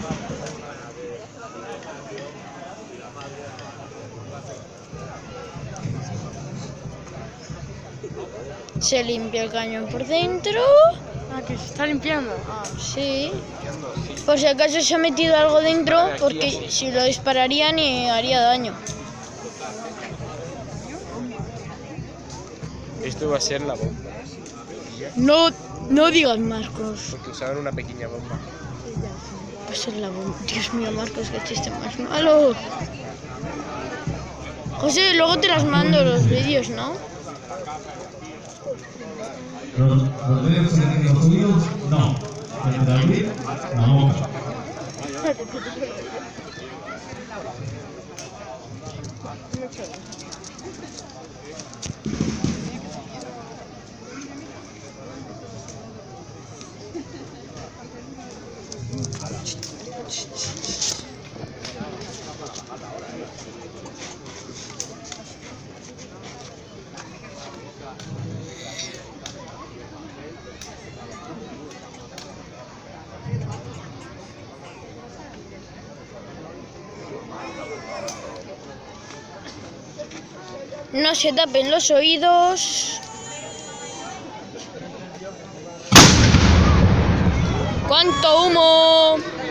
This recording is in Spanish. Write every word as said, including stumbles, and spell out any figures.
Se limpia el cañón por dentro. Ah, que se está limpiando. Ah. Sí. Por si acaso se ha metido algo dentro, porque si lo dispararían y haría daño. Esto va a ser la bomba. No, no digas, Marcos. Porque usaban una pequeña bomba. Va a ser la bomba. Dios mío, Marcos, qué chiste más malo. José, luego te las mando los vídeos, ¿no? Los, los dedos se tienen los tuyos, no. El de David, la boca. No se tapen los oídos. ¡Cuánto humo!